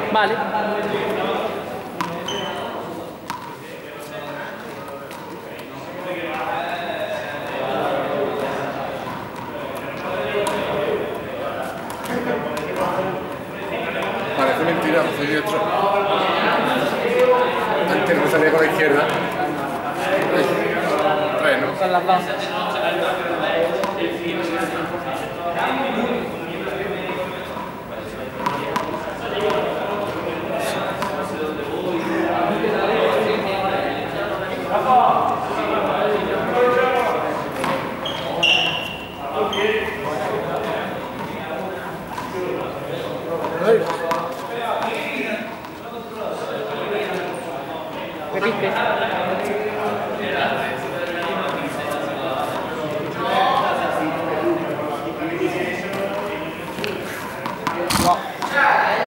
Vale. Parece mentira, soy diestro. Antes no me salía con la izquierda. Bueno. Con las dos. Repite.